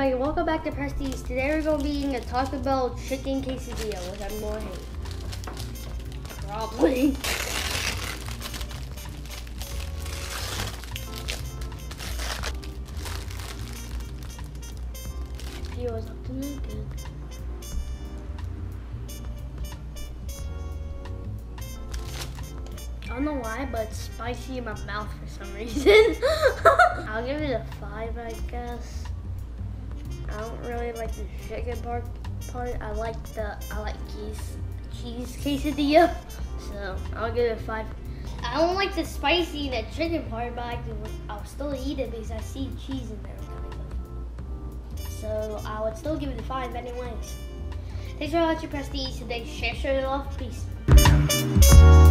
everybody, welcome back to Preston. Today we're going to be eating a Taco Bell chicken quesadilla, which I'm going to hate. Probably. Feels up to me good. I don't know why, but it's spicy in my mouth for some reason. I'll give it a 5, I guess. I don't really like the chicken part. I like cheese quesadilla, so I'll give it a 5. I don't like the spicy in the chicken part, but I'll still eat it because I see cheese in there, kind of. So I would still give it a 5 anyways. Thanks for watching Preston today. Share, love, peace.